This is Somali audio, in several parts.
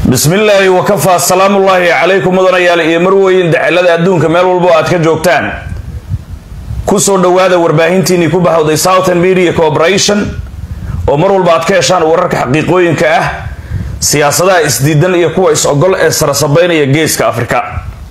بسم الله وكفى السلام الله عليكم مدنيال iyo marweyn dacalada adduunka meel walba aad ka joogtaan ku soo dhawaada warbaahintiini ku bahawday Southern Media Corporation oo mar walba aad ka heshaan wararka xaqiiqooyinka ah siyaasadaha isdiidan iyo kuwa is ogol ee sarasabeynaya geeska Afrika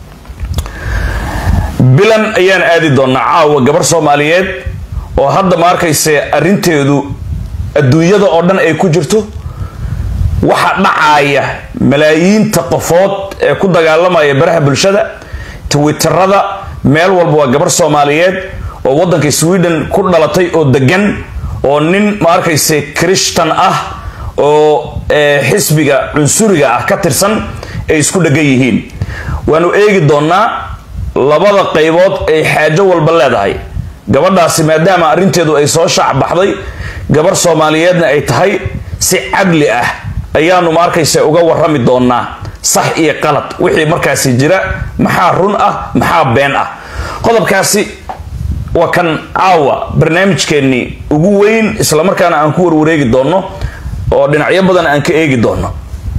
bilan ayaan aadi doonaa caawa gabar Soomaaliyeed oo hadda ma arkayse arinteedu adduunyada oo dhan ay ku jirto waxa dhacaya malaayiinta qofood ee ku dagaalamaya baraha bulshada Twitterada meel walba waa gabar Soomaaliyeed oo wadanka Sweden ku dhalatay oo degan oo nin ma arkayse Christian ah oo xisbiga cunsuriga ah ka tirsan ay isku dhagan yihiin waanu eegi doonaa labada qaybood ay xaajo walba leedahay gabadhaasi maadaama arinteedu ay soo shaac baxday gabar Soomaaliyeedna ay tahay si cadli ah ayaanu ma arkayse uga warrami doonaa sax iyo qalad wixii markaasi jira maxaa run ah maxaa been ah qodobkaasi waa kan caawa barnaamijkeeni ugu weyn isla markaana aan ku warwareegi doono oo dhinacyo badan aan ka eegi doono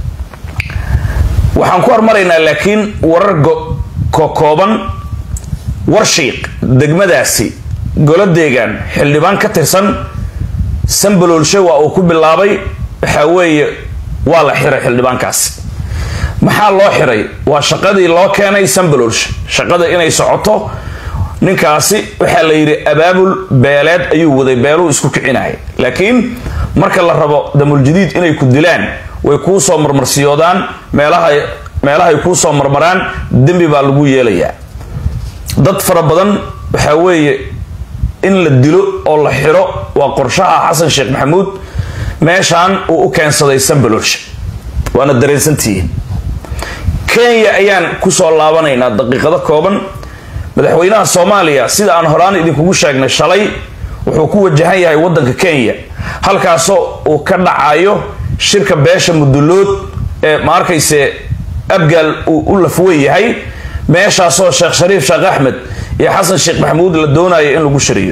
waxaan ku hormaraynaa laakiin warar kooban warshiiq degmadaasi goladeegan xildhibaan ka tirsan Sambaloolshe waa uu ku bilaabay waxa weeye waa la xiray xildhibaankaasi maxaa loo xiray waa shaqadii loo keenay Sambaloolshe shaqada inay socoto ninkaasi waxa la yiri abaabul beeleed ayuu waday beelu isku kicinay laakiin marka la rabo damul jadiid inay ku dilaan way ku soo marmarsiyoodaan meelaha ku soo marmaraan dambi baa lagu yeelayaa dad fara badan waxa weeye in la dilo oo la xiro waa qorshaha Xasan Sheekh Maxamuud meeshaan uu u keensaday Sambaloolshe waana dareensantii Kenya ayaan ku soo laabanaynaa daqiiqado kooban madaxweynaha Soomaaliya sida aan horaan idinku sheegnay shalay wuxuu ku wajahan yahay wadanka Kenya halkaas oo uu ka dhacayo shirka beesha mudulood ee ma arkayse abgal uu lafway yahay meeshaas oo Sheekh Shariif Sheekh Ahmed iyo Xasan Sheekh Maxamuud la doonayo in lagu shiriyo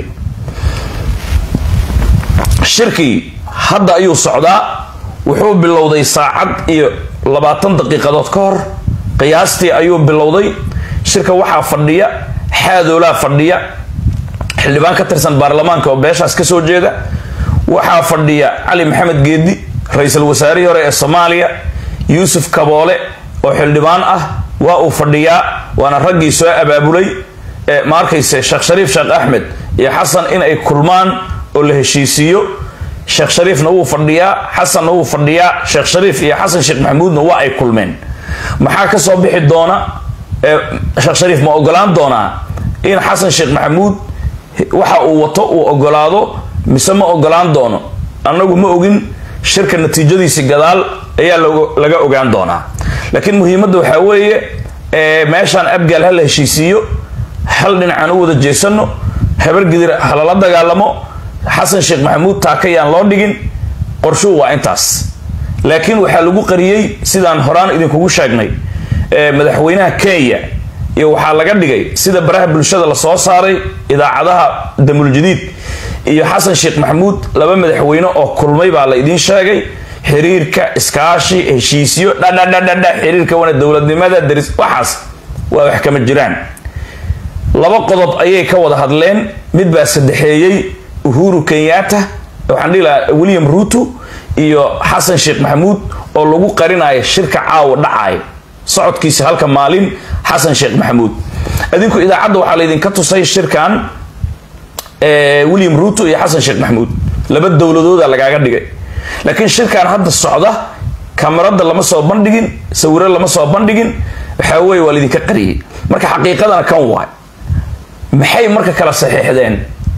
shirkii hadda ayuu socdaa wuxuu bilowday saacad iyo 20 daqiiqadood ka hor qiyaastii ayuu bilowday shirka waxa fadhiya xaadoola fadhiya xildhibaan ka tirsan baarlamaanka oo beeshaas ka soo jeeda waxa fadhiya Ali Maxamed Geedi ra'iisul wasaarihi hore ee Soomaaliya Yusuf Kaboole oo xildhibaan ah waa uu fadhiyaa waana raggii soo abaabulay ma arkayse Sheekh Shariif Sheekh Ahmed iyo Xasan in ay kulmaan oo la heshiisiyo Sheekh Shariifna uu fadhiyaa Xasan uu fadhiyaa Sheekh Shariif iyo Xasan Sheekh Maxamuudna waa ay kulmeen maxaa ka soo bixi doona Sheekh Shariif ma ogolaan doona in Xasan Sheekh Maxamuud waxa uu wato uu ogolaado mise ma ogolaan doono anagu ma ogin shirka natiijadiisa gadaal ayaa laga ogaan doona laakiin muhiimaddu waxa weeye meeshaan abgal hal heshiisiyo hal dhinacan u wada jeesano habar gidir halala dagaalamo Xasan Sheekh Maxamuud taakayaan loo dhigin qorshu waa intaas laakiin waxa lagu qariyay sidaan horaan idinku sheegnay madaxweynaha Kenya iyo waxa laga dhigay sida baraha bulshada la soo saaray idaacadaha damul jadiid iyo Xasan Sheekh Maxamuud laba madaxweyne oo kulmay baa la idin sheegay xiriirka iskaashi heshiisiyo xiriirka wana dawladnimada daris waxaas waa wax kama jiraan laba qodob ayay ka wada hadleen mid baa saddexeeyay Uhuru Kenyatta waxaan dhilaa William Ruto iyo Xasan Sheekh Maxamuud oo lagu qarinayo shirka caawa dhacay socodkiisa halka maalin Xasan Sheekh Maxamuud adinku idaacadda waxa la idin ka tusay shirkan William Ruto iyo Xasan Sheekh Maxamuud laba dawladood lagaaga dhigay laakiin shirkan hadda socda kamarada lama soo bandhigin sawirro lama soo bandhigin waxa weey waa idin ka qariyay marka xaqiiqadana kan waay maxay marka kala saxiixdeen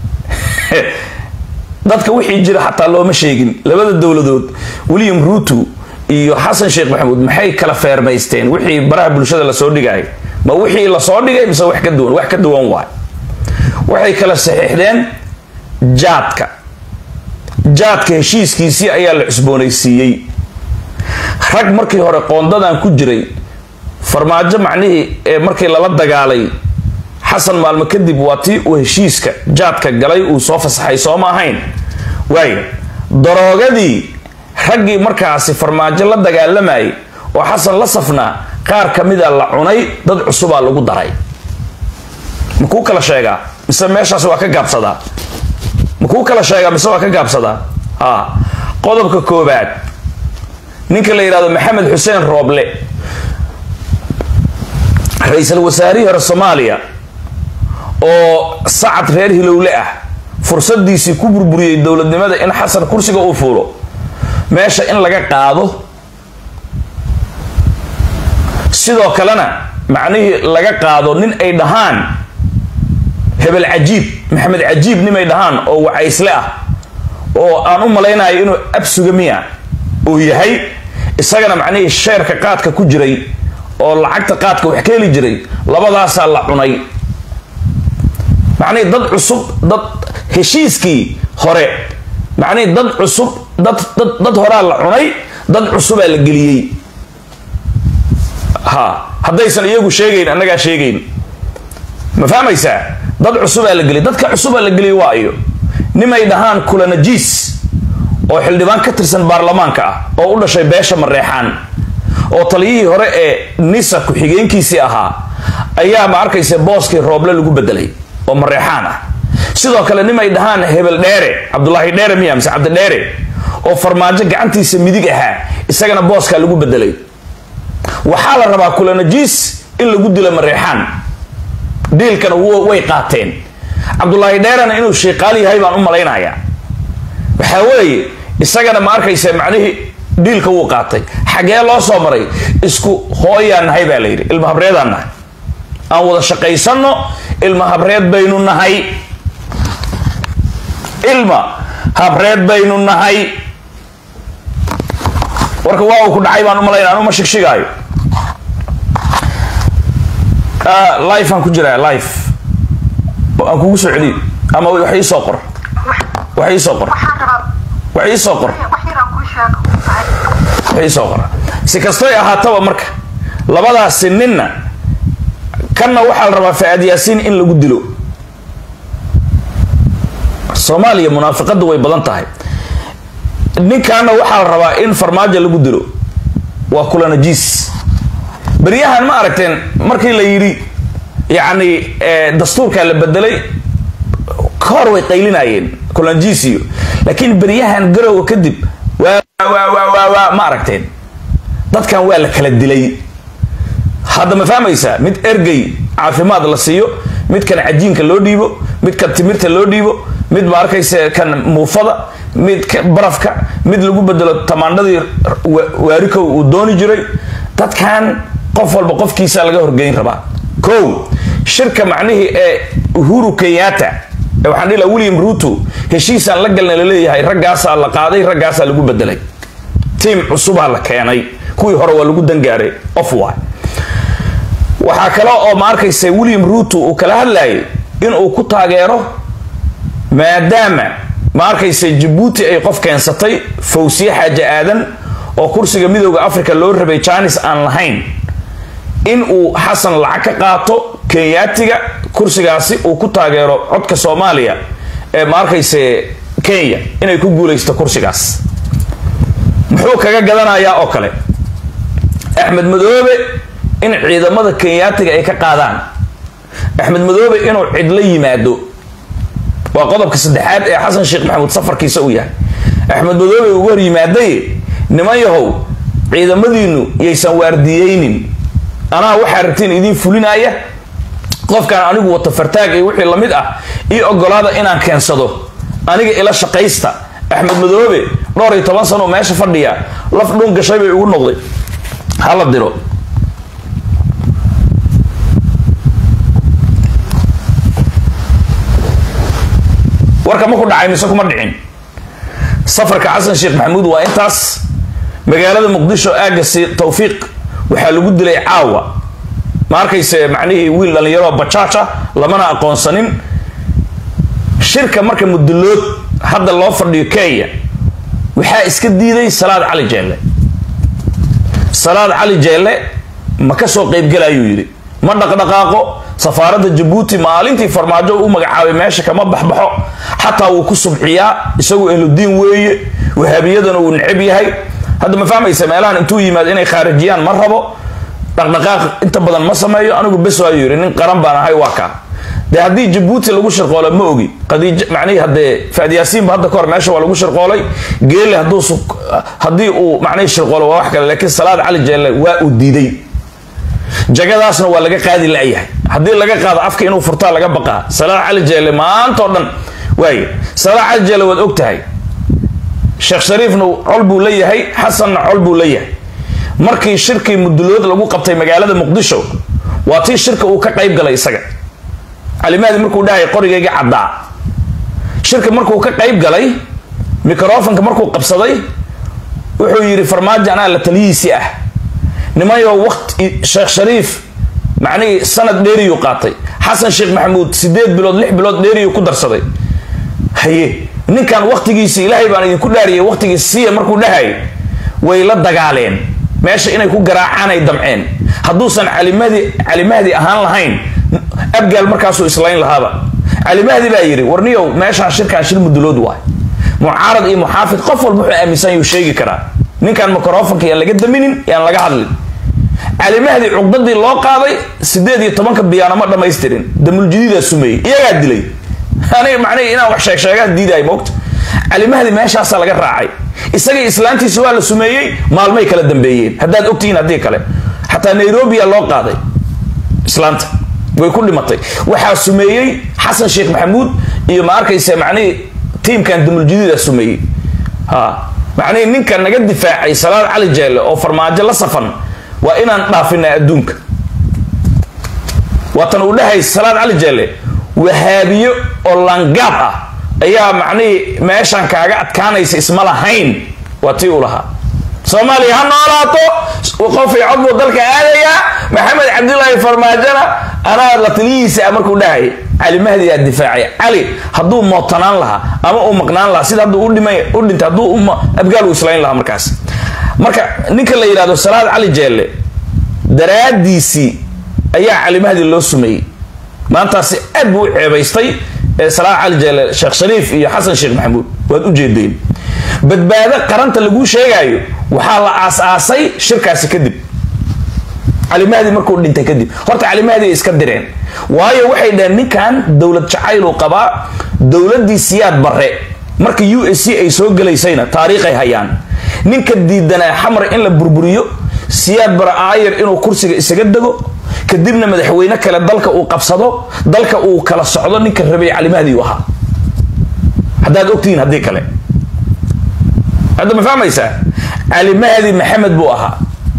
dadka wixii jira xataa looma sheegin labada dawladood William Ruto iyo Xasan Sheekh Maxamuud maxay kala feermaysteen wixii baraha bulshada la soo dhigay ma wixii la soo dhigay mise wax ka duwan waay waxay kala saxiixdeen jaadka heshiiskiisii ayaa la cusboonaysiiyay rag markii hore qoondadan ku jiray farmaajo macnihii ee markii lala dagaalay Xasan maalmo kadib waatii uu heshiiska jaadka galay uu soo fasaxay soo ma ahayn way daroogadii raggii markaasi farmaajo la dagaalamay oo xasan la safnaa qaar kamida la cunay dad cusub aa lagu daray makuu kala sheegaa mise meeshaas waa ka gaabsadaa makuu kala sheegaa mise waa ka gaabsadaa qodobka koobaad ninka la yiraahdo maxamed xuseen rooble ra'iisul wasaarihi hore Soomaaliya oo sacad reer hilowle ah fursadiisii ku burburiyay dowladnimada in xasan kursiga uu fuulo meesha in laga qaado sidoo kalena macnihii laga qaado nin ay dhahaan hebel cajiib maxamed cajiib nimay dhahaan oo wacaysle ah oo aan u malaynayo inuu absuga miya oo yahay isagana macnihii sheerka qaadka ku jiray oo lacagta qaadka wax ka heli jiray labadaas la cunay macnihii dad cusub dad heshiiskii hore macnihii dad cusub dad hore la cunay dad cusub la geliyay haddaysan iyagu sheegayn annagaa sheegayn ma fahmaysaa dad cusub la geliyay dadka cusub la geliyay waayo nimay dhahaan kula najiis oo xildhibaan ka tirsan baarlamaanka ah oo u dhashay beesha mareexaan oo taliyihii hore ee nisa ku xigeenkiisii ahaa ayaa ma arkaysa booskii rooble lagu bedelay oo mareexaan ah sidoo kale nimay dhahaan hebel dheere cabdullaahi dheere miya mise cabdi dheere oo farmaajo gacantiisa midig ahaa isagana booska lagu bedelay waxaa la rabaa kula najiis in lagu dilo mareexaan diilkana way qaateen cabdullaahi dheerena inuu sheeqaal yahay baan u malaynayaa waxaa weeye isagana ma arkaysa macnihii diilka wuu qaatay xagee loo soo maray isku hooyaan nahay baa la yidhi ilma habreedaan nahay aan wada shaqaysano ilma habreed baynu nahay ilma habreed baynu nahay warka waa uu ku dhacay baan u malaynaa anuma shigshigaayo life aan ku jiraa life aan kugu soo celiyo ama wax ii soo qor wax ii soo qor wax ii soo qor wax ii soo qor si kastoo ahaataba marka labadaas ninna kanna waxaa la rabaa Faad Yaasiin in lagu dilo Soomaaliya munaafiqadu way badan tahay ninkaana waxaa la rabaa in farmaajo lagu dilo waa kula najiis bariyahan ma aragteen markii la yiri yaani dastuurka la bedelay kor way qaylinayeen kula najiisiyo laakiin bariyahan garow kadib waa ma aragteen dadkan waa la kala dilay hadda ma fahmaysaa mid ergey caafimaad la siiyo mid kan cajiinka loo dhiibo mid kan timirta loo dhiibo mid ma arkaysa kan muufada mid barafka mid lagu bedelo tamaandadii waarikow uu dooni jiray dadkan qof walba qofkiisa laga horgeyn rabaa kow shirka macnihii ee Uhuru Kenyatta waxaan dhila William Ruto heshiisaan la galnay leeyahay raggaasa la qaaday raggaasa lagu bedelay team cusub la keenay kuwii hore waa lagu dangaaray of waa waxa kale oo ma arkaysa William Ruto uu kala hadlayay in uu ku taageero maadaama ma arkaysa Djibouti ay qof keensatay Fawsiye Xaaji Aadan oo kursiga midowga Afrika loo rabay Chinese aan lahayn in uu Xasan lacag ka qaato Kenyaatiga kursigaasi uu ku taageero codka Soomaaliya ee ma arkaysa Kenya inay ku guuleysto kursigaas muxuu kaga gadanayaa oo kale Axmed Madoobe in ciidamada Kenyaatiga ay ka qaadaan Axmed Madoobe inuu cid la yimaado waa qodobka saddexaad ee Xasan Sheekh Maxamuud safarkiisa u yahay Axmed Madoobe uu war yimaaday niman yahow ciidamadiinu yaysan waardiyeynin anaa waxa rabtiin idin fulinaya qofkan anigu wata fartaag ee wixii lamid ah ii ogolaada inaan keensado aniga ila shaqaysta Axmed Madoobe 12 sano meesha fadhiya laf dhun gashay bay ugu noqday hala diro warka ma ku dhacay mise kuma dhicin safarka Xasan Sheekh Maxamuud waa intaas magaalada Muqdisho aagasi Tawfiiq waxa lagu dilay caawa ma arkaysa macnihii wiil dhalinyaro bachaacha lamana aqoonsanin shirka marka mudlood hadda loo fadhiyo Kenya waxa iska diiday Salaad Cali Jeelle ma ka soo qayb galayo yiri ma dhaqdhaqaaqo safaaradda Djibouti maalintii farmaajo uu magacaabay meesha kama baxbaxo hatta uu ku subxiyaa isagu ehludiin weeye wahabiyadana uu necib yahay hadda ma fahmaysa meelahan intuu yimaad inay khaarijiyaan ma rabo dhaqdhaqaaq inta badan ma sameeyo anigu bes waa yiri nin qaran baan ahay waa ka de haddii Djibouti lagu shirqoolay ma ogi qadiij macnii hadee Faad Yaasiin ba hadda ka hor meesha waa lagu shirqoolay geele haddii uu macnii shirqoolo waa wax kale laakiin Salaad Cali Jeelle waa u diiday jagadaasna waa laga qaadi laayahay haddii laga qaado afka inuu furtaa laga baqaa Salaad Cali Jeelle maanta oo dhan waay Salaad Cali Jeelle wad ogtahay Sheekh Shariifna col buu leeyahay Xasanna col buu leeyahay markii shirkii mudulood lagu qabtay magaalada Muqdisho waa tii shirka uu ka qayb galay isaga calimaadi markuu dhahay qorigayga caddaa shirka markuu ka qayb galay mikrofoonka markuu qabsaday wuxuu yiri farmaajo ana la taliyiisi ah nimayo waqti Sheekh Shariif macnii sanad dheeriyo qaatay Xasan Sheekh Maxamuud 8 bilood 6 bilood dheeriyo ku darsaday haye ninkan waqtigiisa Ilaahay baan idin ku dhaariyay waqtigiisa markuu dhahay way la dagaaleen meesha inay ku garaacaan ay damceen hadduusan calimaadi ahaan lahayn abgaal markaasuu islayn lahaaba calimaadi baa yiri warniyow meeshaan shirkaan shir mudulood waay mucaarad iyo muxaafid qof walba wuxuu aaminsan yahay sheegi karaa ninkan mikrofoonka yaan laga daminin yaan laga hadlin calimaadi cuqdadii loo qaaday 18 biyaano ma dhameystirin damul jadiida sumay iyaga dilay ani macnaa inaan wax sheegaa diiday moogta calimaadi meeshaas laga raacay isaga islaantiisa waa la sumeeyay maalmay kala dambeeyeen haddaad ogtiin hadii kale hatta Nairobi loo qaaday islaanta way ku dhimatay waxa sumeeyay Xasan Sheekh Maxamuud iyo ma arkaysa macnii teamkan damul jadiida sumeeyay macnii ninka naga difaacay Salaad Cali Jeelle oo farmaajo la safan waa inaan dhaafinaa adduunka watan uu dhahay Salaad Cali Jeelle wahaabiyo oo langaab ah ayaa macnii meeshan kaaga adkaanaysa isma lahayn watii u lahaa Soomaaliya ha noolaato qof ay codbo dalka aadaya Maxamed Cabdullaahi Farmaajana ana la taliyiisa markuu dhahay Ali Mahdi yaa difaacay Ali hadduu mootanaan lahaa ama uu maqnaan lahaa sida hadduu u dhintay hadduu abgaal u islayn lahaa marka ninka la yiraahdo Salaad Cali Jeelle daraadiisi ayaa Ali Mahdi loo sumeeyay maantaasi aad buu ceebaystay Salaad Cali Jeelle Sheekh Shariif iyo Xasan Sheekh Maxamuud waad u jeedeen badbaado qaranta lagu sheegayo waxa la aasaasay shirkaasi kadib Ali Mahdi markuu dhintay kadib horta Ali Mahdi iska direen waayo waxay dhahan ninkan dawlad jacayl uu qabaa dawladii Siyaad Barre markii USC ay soo galeysayna taariikhay hayaan ninka diidana xamar in la burburiyo Siyaad Barre aayir inuu kursiga isaga dago kadibna madaxweyne kale dalka uu qabsado dalka uu kala socdo ninka rabay Ali Mahdi waxa hadaad ogtiin hadii kale هذا ما فهم يسا علي مهدي محمد بوها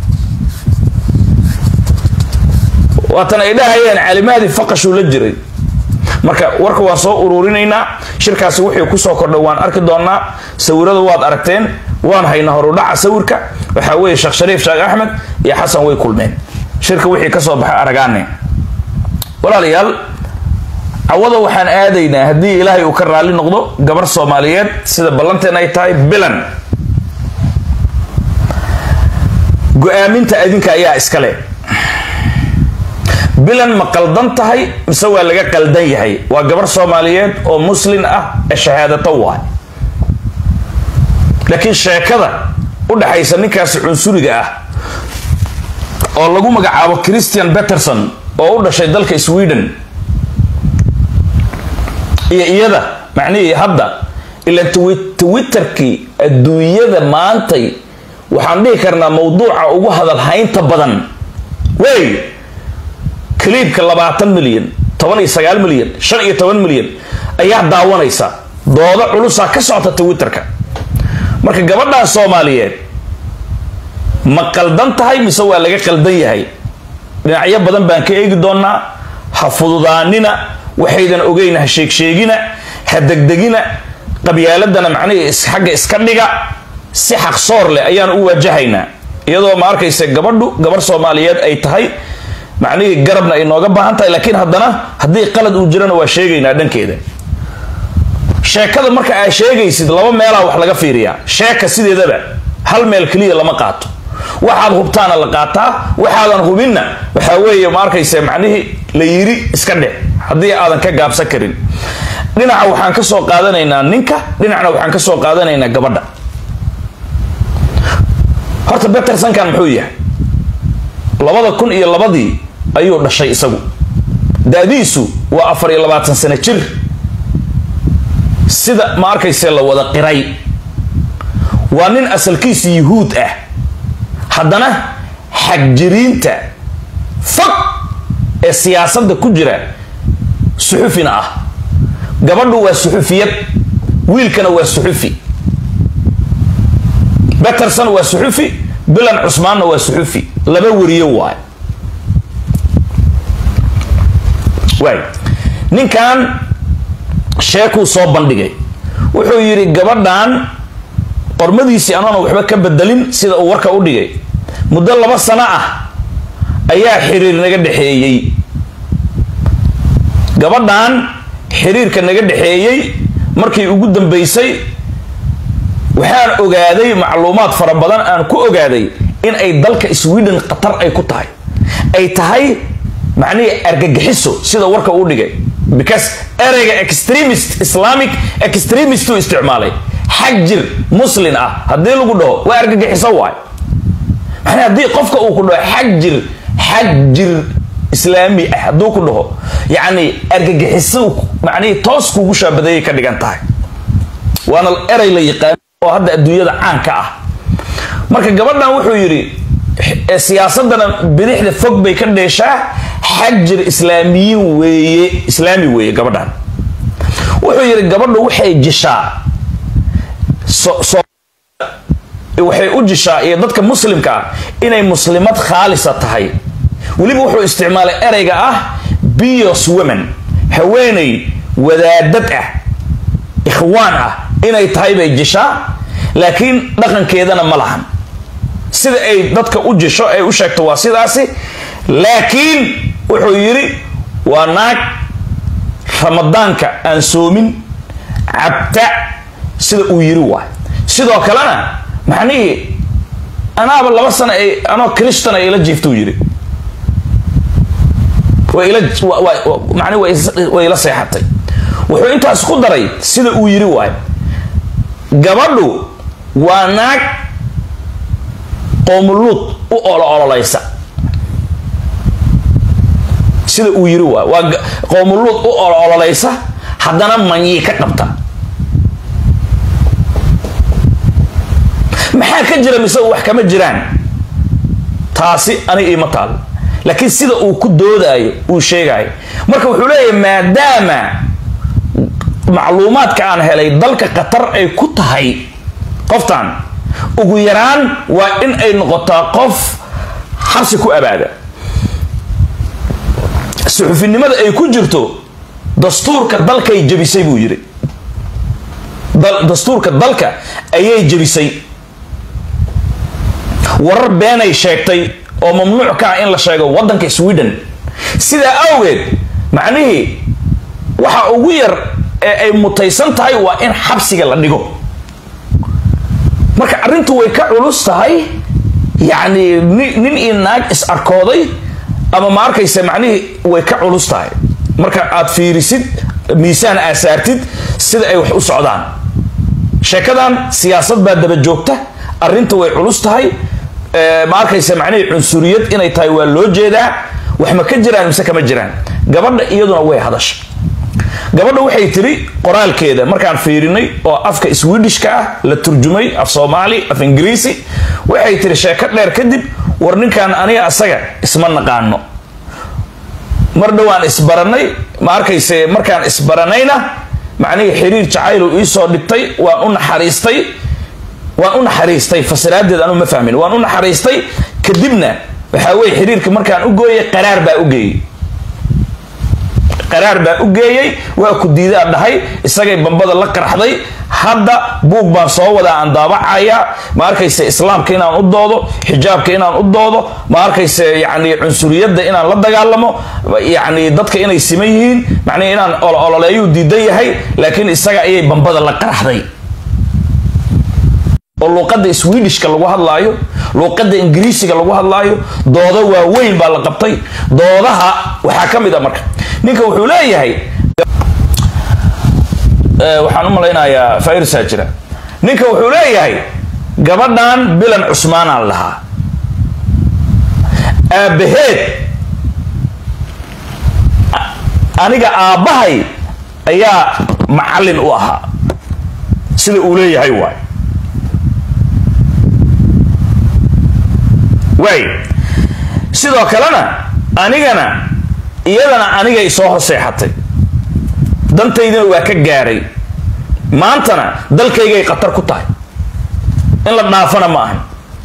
واتنا إلهي علي مهدي فقشوا للجري marka warka waa soo ururinayna shirkaasi wuxuu ku soo kordhay waan arki doonaa sawirada waad aragteen waan hayna hor u dhaca sawirka waxa weeye Sheekh Shariif Sheekh Axmed iyo Xasan way kulmeen shirka wixii ka soo baxay aragaanay walaalayaal awada waxaan aadaynaa hadii Ilaahay uu ka raali noqdo gabar Soomaaliyeed sida ballanteen ay tahay bilan go'aaminta adinka ayaa iska leh bilan ma qaldan tahay mise waa laga qaldan yahay waa gabar Soomaaliyeed oo muslim ah ee shahaadato waa laakiin sheekada u dhaxaysa ninkaas cunsuriga ah oo lagu magacaabo Christian Peterson oo u dhashay dalka Sweden iyo iyada macnii hadda ila Twitterkii adduunyada maantay waxaan dhihi karnaa mawduuca ugu hadal haynta badan way kliibka 20 milyan 19 milyan 15 milyan ayaa daawanaysa dooda culus ka socota Twitterka marka gabadha Soomaaliyeed ma qaldan tahay mise waa laga qaldan yahay dhinacyo badan baan ka eegi doonaa ha fududaanina waxaydan ogeyna sheegina hadagdagina qabyaaladana macnii xagga iska dhiga si xaq soor leh ayaan u wajahaynaa iyadoo ma arkaysa gabar Soomaaliyeed ay tahay macnii garabna inooga baahan tahay laakiin haddana hadii qalad uu jirana waa sheegaynaa dhankeeda sheekada marka ay sheegaysid laba meel wax laga fiiriyaa sheeka sideedaba hal meel kaliya lama qaato waxaad hubtaana la qaataa waxaadan hubinna waxa weeye ma arkaysa macnii la yiri iska dhig hadii aadan ka gaabsan karin dhinaca waxaan ka soo qaadanaynaa ninka dhinacna waxaan ka soo qaadanaynaa gabadha horta Peterson kan muxuu yahay 2002 ayuu dhashay isagu daadiisu waa 24 sano jir sida ma arkayse la wada qiray waa nin asalkiisa yahuud ah haddana xagjiriinta faq ee siyaasadda ku jira suxufina ah gabadhu waa suxufiyad wiilkana waa suxufi Peterson waa suxufi Bilan Cusmaanna waa suxufi laba wariyo waay ninkan sheekuu soo bandhigay wuxuu yiri gabadhan qormadiisii anana waxba ka bedelin sida uu warka u dhigay muddo 2 sano ah ayaa xiriir naga dhaxeeyay gabadhan xiriirka naga dhaxeeyay markii ugu dambeysay waxaan ogaaday macluumaad fara badan aan ku ogaaday in ay dalka Sweden qatar ay ku tahay ay tahay macnii argagixiso sida warka uu dhigay because ereyga extremist Islamic extremist uu isticmaalay xagjir muslim ah hadii lagu dhaho waa argagixiso waay macnii hadii qofka uu ku dhaho xagjir islaami ah haduu ku dhaho yani argagixiso macnii toos kugu shaabadeeyay ka dhigan tahay waana erey la yaqaan oo hadda adduunyada caanka ah marka gabadhan wuxuu yiri siyaasadana bidixda fog bay ka dheeshaa xajir islaami weeye gabadhan wuxuu yiri gabadhu waxay jishaa waxay u jishaa iyo dadka muslimka inay muslimad khaalisa tahay waliba wuxuu isticmaalay ereyga ah pious women haweeney wadaadad ah ikhwaan ah inay tahay bay jishaa laakiin dhaqankeedana ma lahan sida ay dadka u jisho ay u sheegto waa sidaasi laakiin wuxuu yiri waa naag ramadaanka aan soomin cabta sida uu yiri waa sidoo kalena maxnii anaaba 2 sano ay ano Christian ay la jiifto yiri way la seexatay wuxuu intaas ku daray sida uu yiri waa gabadhu waa naag qoomuluud u ololaysa sida uu yiri waa qoomuluud u ololaysa haddana manyi ka qabta maxaa ka jira mise wax kama jiraan taasi ani ima taal laakiin sida uu ku doodayo uu sheegay marka wuxuu leeyahay maadaama macluumaadka aan helay dalka qatar ay ku tahay qoftan ugu yaraan waa in ay noqotaa qof xabsi ku abaada suxufinimada ay ku jirto dastuurka dalka ay jabisay buu yiri dastuurka dalka ayay jabisay warar been ay sheegtay oo mamnuuc ka in la sheego wadanka Sweden sida awgeed macnaheedu waxa ugu yar ee ay mutaysan tahay waa in xabsiga la dhigo marka arintu way ka culus tahay yani nin inaag is arkooday ama ma arkaysa macnaheedu way ka culus tahay marka aad fiirisid miisaan asaartid sida ay wax u socdaan sheekadan siyaasad baa daba joogta arintu way culus tahay ma arkaysa macnaheedu cunsuriyad inay tahay waa loo jeedaa wax ma ka jiraan mise kama jiraan gabadha iyaduna way hadashay gabadha waxay tiri qoraalkeeda markaan fiirinay oo afka Swedishka ah la turjumay af Soomaali af Ingiriisi waxay tiri sheeko dheer kadib war ninkan aniga asaga isma naqaano mar dhawaan isbaranay ma arkayse markaan isbaranayna macnaheedu xiriir jacayl uu soo dhigtay waan u naxariistay fasiraadeed aanu ma fahmin waan u naxariistay kadibna waxa way xiriirka markaan u gooyay qaraar baa u geeyay waa ku diidaa dhahay isagay bambada la qarxday hadda buug baan soo wadaa aan daabacaya ma arkayse islaamka inaan u doodo xijaabka inaan u doodo ma arkayse yani cunsuriyadda inaan la dagaalamo yani dadka inay siman yihiin macnaheedu inaan ololeeyo diidan yahay laakiin isaga ayay bambada la qarxday oo luqadda Swedishka lagu hadlaayo luqadda Ingiriisiga lagu hadlaayo doodo waaweyn baa la qabtay doodaha waxa kamid ah marka ninka wuxuu leeyahay waxaan u maleynayaa Fayrsa jira ninka wuxuu leeyahay gabadhan bilan cusmaan aan lahaa aabaheed aniga aabahay ayaa macallin u ahaa sida uu leeyahay waay sidoo kalena anigana iyadana aniga isoo hoseexatay dantaydina waa ka gaaray maantana dalkaygay khatar ku tahay in la dhaafana ma ahan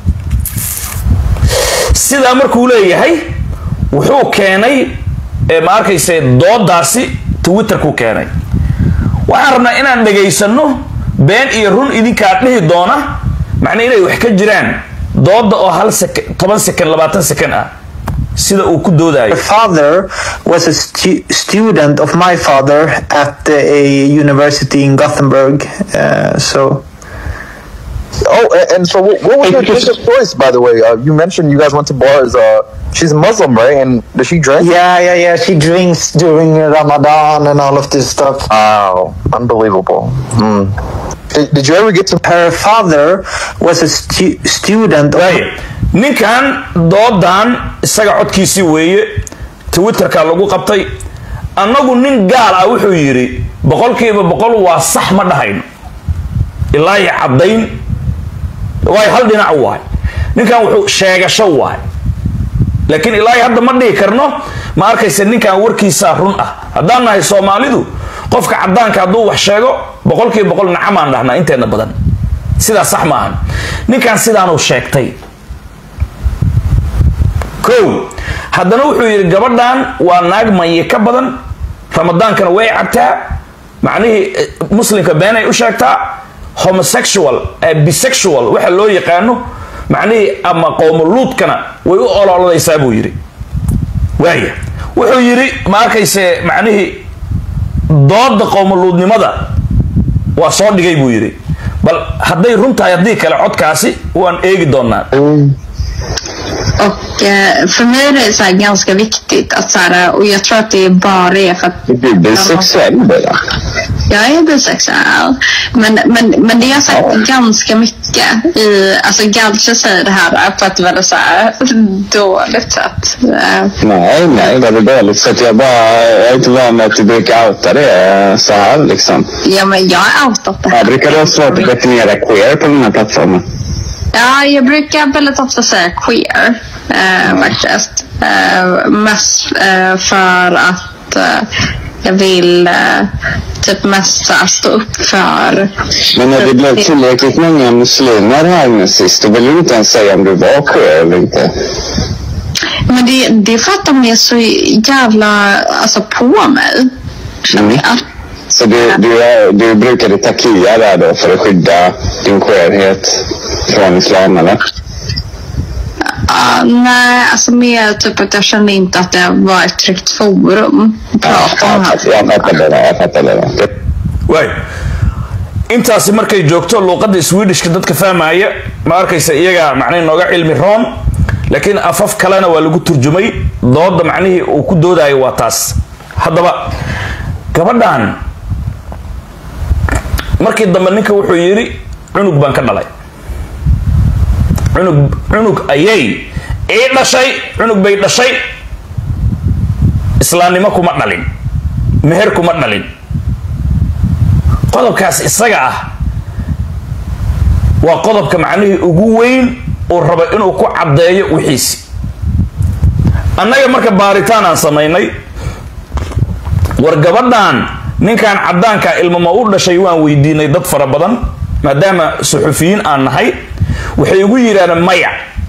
sidaa markuu leeyahay wuxuu keenay ma arkayse doodaasi twitterku keenay waxaan rabnaa inaan dhageysano been iyo run idinkaa dhihi doona macnaa inay wax ka jiraan dooda oo 10 second 20 second ah sida uu ku doodayo. My father was a student of my father at a university in Gothenburg, so. Oh, and so what was your drink of choice, by the way? You mentioned you guys went to bars. She's Muslim, right? And does she drink? Yeah. She drinks during Ramadan and all of this stuff. Wow, unbelievable. Did you ever get to... Her father was a student. Right. ninkan doodan isaga codkiisii weeye twitterka lagu qabtay annagu nin gaal ah wuxuu yiri 100% waa sax ma dhahayn ilaa ay cadayn way hal dhinac waay ninkan wuxuu sheegasho waay laakiin ilaa hadda ma dhigi karno ma arkaysa ninkan warkiisa run ah haddaan nahay Soomaalidu qofka cadaanka hadduu wax sheego 100% nacam aan dhahnaa inteena badan sida sax ma ahan ninkan sidaan uu sheegtay haddana wuxuu yiri gabadhan waa naag maye ka badan ramadaankana way cabtaa macnaheedu muslimka been ay u sheegtaa homosexual bisexual waxa loo yaqaano macnaheedu ama qowmuluudkana way u ololodaysaa buu yiri waaya wuxuu yiri ma arkayse macnaheedu dooda qowmuluudnimada waa soo dhigay buu yiri bal hadday runtahay hadii kale codkaasi waan eegi doonaa. Och för mig är det så här ganska viktigt att så här, och jag tror att det bara är för att du är bisexuell bara. Jag är bisexuell, men det är sagt ganska mycket i, alltså Galche säger det här på ett väldigt så här dåligt sätt. Nej, det är dåligt så att jag är inte van med att du brukar outa det så här liksom. Ja, men jag har outat det här. Jag brukar ha svårt att definiera queer på den här plattformen. Ja, jag brukar väldigt ofta säga queer faktiskt. Mest för att jag vill typ mest stå upp för. Men när det blev tillräckligt många muslimer här nu sist, då vill du inte ens säga om du var queer eller inte. Men det är för att de är så jävla alltså på mig. Så du brukade takia där då för att skydda din queerhet från islam eller? Nej, alltså mer typ att jag kände inte att det var ett tryggt forum att prata om här. Jag fattar det. Way. intaasi markay joogto luqadda Swedishka dadka fahmaya ma arkaysa iyaga macnaheedu nooga cilmi roon laakiin afaf kalena waa lagu turjumay dooda macnaheedu uu ku doodayo waa taas haddaba gabadhan markii dambe ninka wuxuu yiri cunug baan ka dhalay cunug ayay dhashay cunug bay dhashay islaamnimo kuma dhalin meher kuma dhalin qodobkaas isaga ah waa qodobka macnaheedu ugu weyn oo raba inuu ku cadeeyo wixiisi annaga marka baaritaan aan sameynay war gabadhan ninkan cadaanka ilmo u dhashay waan weydiinay dad fara badan maadaama suxufiyiin aan nahay waxay ugu yiraahdeen maya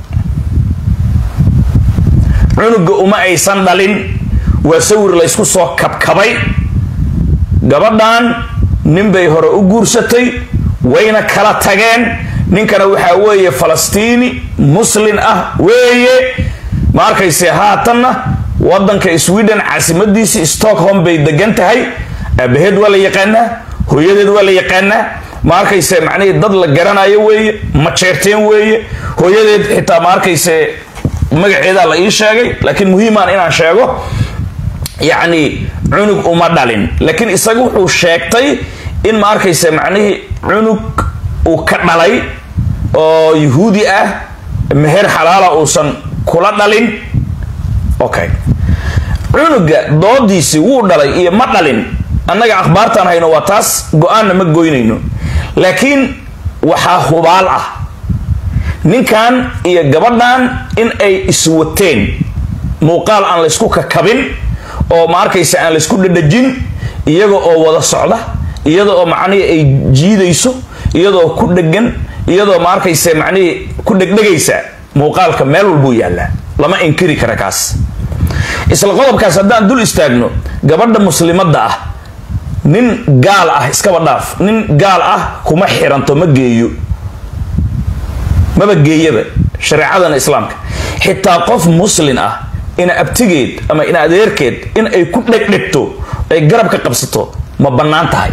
cunuga uma aysan dhalin waa sawir la isku soo kabkabay gabadhan nin bay hore u guursatay wayna kala tageen ninkana waxa weeye Falastiini muslim ah weeye ma arkayse haatanna wadanka Sweden caasimadiisa Stockholm bay degan tahay abaheed wala yaqaana hooyadeed wala yaqaana ma arkayse macnaheedu dad la garanayo weeye ma jeerteen weeye hooyadeed xitaa ma arkayse magaceeda la ii sheegay laakiin muhiiman inaan sheego yani cunug uma dhalin laakiin isagu wuxuu sheegtay in ma arkayse macnaheedu cunug uu ka dhalay oo yahuudi ah meher xalaala uusan kula dhalin okay cunuga doodiisi wuu dhalay iyo ma dhalin annaga akhbaartan hayno waa taas go'aan ma goynayno laakiin waxa hubaal ah ninkan iyo gabadhan in ay iswateen muuqaal aan la isku kakabin oo ma arkaysa aan la isku dhadhajin iyaga oo wada socda iyada oo macnaheedu ay jiidayso iyada oo ku dhagan iyadoo ma arkaysa macnaheedu ku dhagdhagaysa muuqaalka meel walba yaala lama inkiri kara kaas isla qodobkaas haddaan dul istaagno gabadha muslimadda ah nin gaal ah iskaba dhaaf nin gaal ah kuma xiranto ma geeyo maba geeyaba shariicadana islaamka xitaa qof muslin ah ina abtigeed ama ina adeerkeed in ay ku dhegdhegto ay garab ka qabsato ma bannaan tahay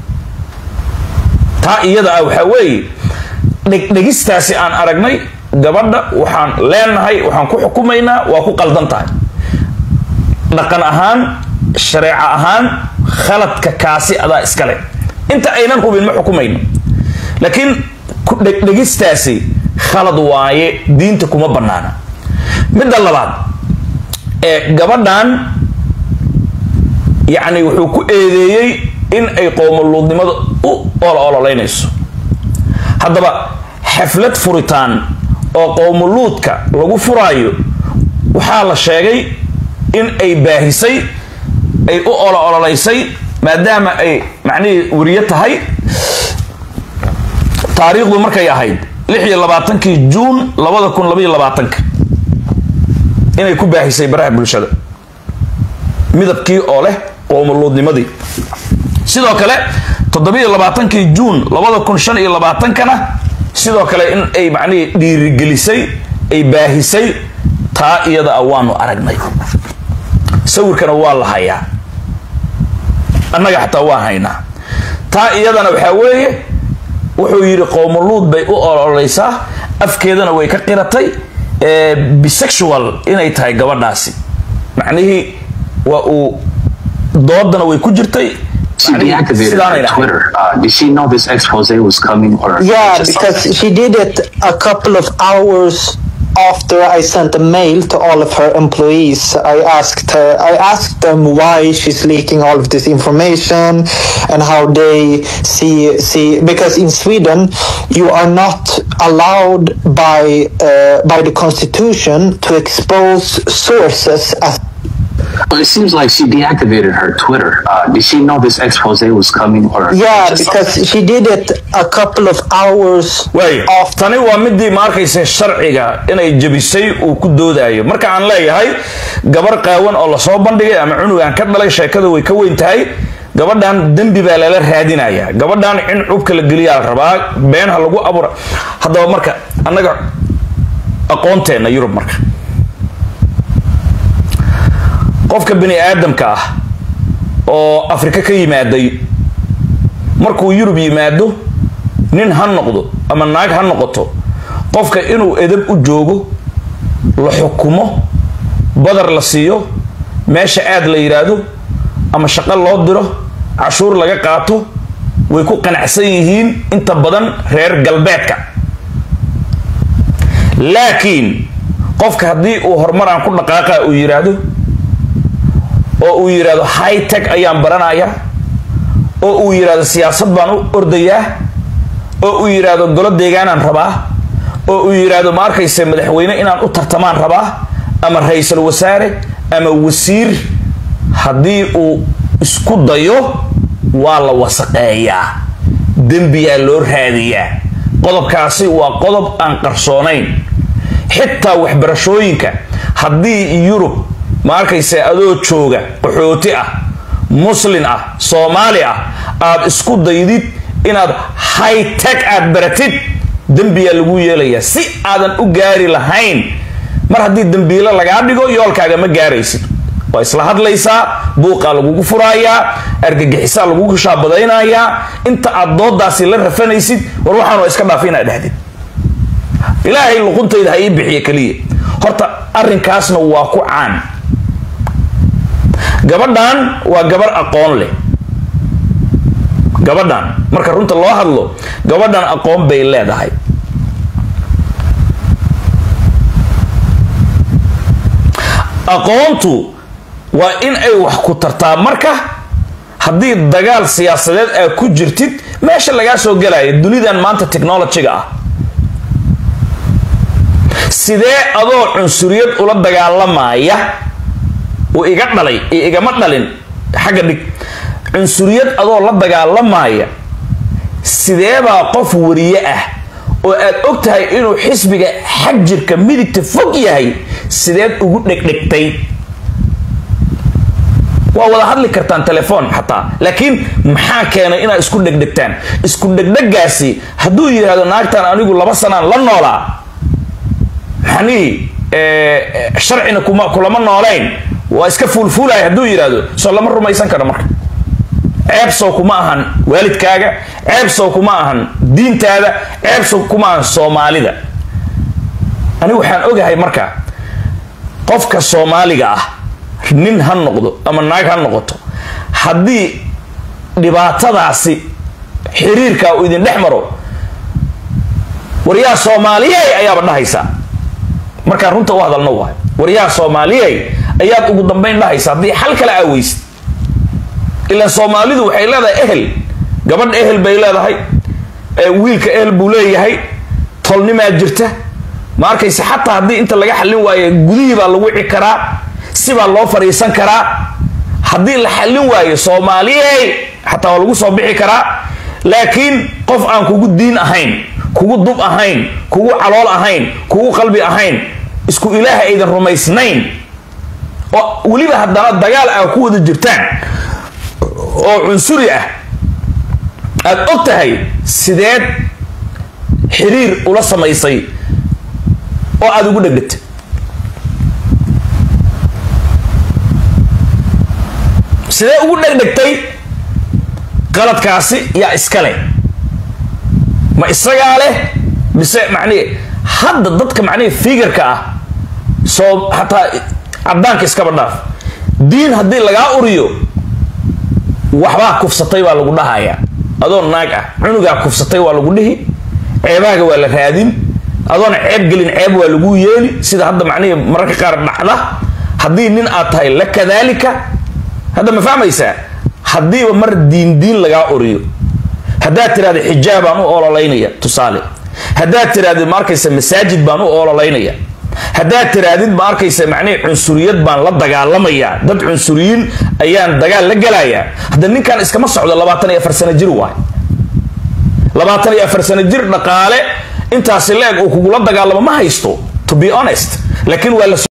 taa iyada ah waxaa weeye dhegdhegistaasi aan aragnay gabadha waxaan leenahay waxaan ku xukumaynaa waa ku qaldan tahay dhaqan ahaan shareeco ahaan khaladka kaasi adaa iskale inta aynan hubin ma xukumayno laakiin ku dhegdhegistaasi khalad waaye diinta kuma bannaana midda labaad ee gabadhan yacni wuxuu ku eedeeyey in ay qowmuluudnimada u ololaynayso haddaba xaflad furitaan oo qowmuluudka lagu furaayo waxaa la sheegay in ay baahisay ay u ololaysay maadaama ay macnihii wariye tahay taariikhdu markay ahayd 26 juun 2022 inay ku baahisay baraha bulshada midabkii oo leh qowmuluudnimadii sidoo kale 27 juun 2025 kana sidoo kale in ay macnihii dhiirigelisay ay baahisay taa iyada waanu aragnay sawirkana waa la hayaa annaga xataa waa haynaa taa iyadana waxaa weeye wuxuu yidhi qowmuluud bay u ololeysaa afkeedana way ka qiratay bisexual inay tahay gabadhaasi macnihii waa uu doodana way ku jirtay. She deactivated her Twitter. Did she know this expose was coming? Or yeah, because she did it a couple of hours after I sent a mail to all of her employees. I asked them why she's leaking all of this information and how they see because in Sweden you are not allowed by the constitution to expose sources as. Well, it seems like she deactivated her Twitter. Did she know this expose was coming? Or yeah, because she did it a couple of hours after. Tani waa midii markaysa sharciga inay jabisay uu ku doodayo. Marka aan leeyahay gabar qaawan oo la soo bandhigay ama cunugan ka dhalay sheekada way ka weyn tahay. Gabadhan dambi baa la raadinaya. Gabadhan in cubka la geliyaa rabaa been ha lagu abura. Haddaba marka annaga aqoonteena Yurub marka qofka bini aadamka ah oo Afrika ka yimaaday markuu Yurub yimaado nin han noqdo ama naag han noqoto qofka inuu edeb u joogo la xukumo badar la siiyo meesha aad la yiraahdo ama shaqo loo diro cashuur laga qaato way ku qanacsan yihiin inta badan reer galbeedka laakiin qofka hadii uu horumar aan ku dhaqaaqa uu yiraahdo oo uu yiraahdo high tech ayaan baranaya oo uu yiraahdo siyaasad baan u ordayaa oo uu yiraahdo golo deegaanaan rabaa oo uu yiraahdo ma arkayse madaxweyne inaan u tartamaan rabaa ama ra'iisul wasaare ama wasiir hadii uu isku dayo waa la wasaqeeyaa dambiga loo raadiyaa qodobkaasi waa qodob aan qarsoonayn xitaa waxbarashooyinka hadii Yurub ma arkayse adoo jooga qaxooti ah muslim ah Soomaali ah aad isku daydid inaad high tech aad baratid dambiga lagu yeelaya si aadan u gaari lahayn mar hadii dambiila laga dhigo yoolkaaga ma gaaraysid waa isla hadlaysaa buuqa lagu furaaya argagixisa lagu shaabadaynaaya inta aad doodaasi la rafanaysid war waxaan iska dhaafina dhahdid ilaahay luqunteeda ay bixiye kaliya horta arrinkaasna waa ku caan gabadhan waa gabar aqoon leh gabadhan marka runta loo hadlo gabadhan aqoon bay leedahay aqoontu waa in ay wax ku tartaa marka haddii dagaal siyaasadeed ay ku jirtid meesha laga soo galay dunidan maanta technology-ga ah sidee adoo cunsuriyad ula dagaalamaya oo iga dhalay igama dhalin xagga dhig cunsuriyad adoo la dagaalamaya sidee baa qof wariye ah oo aad ogtahay inuu xisbiga xag jirka midigta fog yahay sideed ugu dhegdhegtay waa wada hadli kartaan telefoon xataa laakiin maxaa keenay inaad isku dhegdhegtaan isku dhegdhegaasi hadduu yiraahdo naagtan anigu 2 sanaan la noolaa maxani sharcina kulama noolayn waa iska fuulfuulay hadduu yiraahdo soo lama rumaysan karo marka ceeb soo kuma ahan waalidkaaga ceeb soo kuma ahan diintaada ceeb soo kuma ahan Soomaalida anigu waxaan ogahay marka qofka Soomaaliga ah nin han noqdo ama naag han noqoto haddii dhibaatadaasi xiriirka uu idin dhex maro wariyaha Soomaaliyeed ayaaba dhahaysa marka runta u hadalno waa wariyaha Soomaaliyeed ayaad ugu dambeyn dhahaysa haddii xal kale aaweys ila Soomaalidu waxay leedahay ehel gabadh ehel bay leedahay wiilka ehel buu leeyahay tolnima jirta ma arkaysa xataa haddii inta laga xalin waayo gudihii baa lagu wici karaa si baa loo fariisan karaa haddii la xalin waayo Soomaaliyeed xataa waa lagu soo bixi karaa laakiin qof aan kugu diin ahayn kugu dub ahayn kugu calool ahayn kugu qalbi ahayn isku ilaaha aydan rumaysnayn oo waliba haddana dagaal ay ku wada jirtaan oo cunsuri ah aad ogtahay sideed xiriir ula samaysay oo aad ugu dhegdhegtay sidee ugu dhegdhegtay qaladkaasi yaa iskale ma isagaa leh mise macnii hadda dadka macnii figurka ah soo hataa cadaanka iskaba dhaaf diin haddii lagaa uriyo waxbaa kufsatay baa lagu dhahayaa adoon naag ah cunugaa kufsatay waa lagu dhihi ceebaaga waa la raadin adoon ceeb gelin ceeb waa lagu yeeli sida hadda macnii mararka qaar dhaxda haddii nin aad tahay la kadaalika هذا ما فهم يسا هدي ومر دين لقى أوريو هدا ترى حجاب أنو أول لينيا تصالح هدا ترى ماركيس مساجد بانو أول لينيا هدا ترى ماركيس معني عنصريات بان لا دغال لميا دد عنصريين ايان دغال لا غلايا هدا نين كان اسكما سocdo 24 sano jir waay 24 sano jir dhaqaale intaas leeg oo kugu la dagaalamo ma haysto to be honest laakiin waa